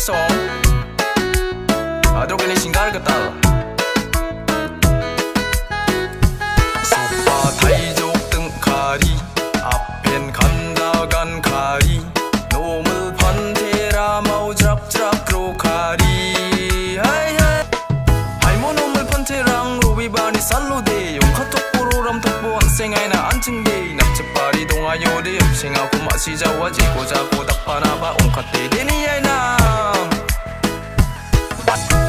song. Droga ni singgar ketal. Sopa 타이족 등가리 앞엔 간다간 가리 놈을 판테라 마우작작 그로가리 하이하이 하이모 놈을 판테랑 로비바니 살로데 용카톡보로람 톡보 한생아이나 안층데 납치파리 동아요데 염생하고 마시자와 지고자고 닥파나바 옹카테 데니야이나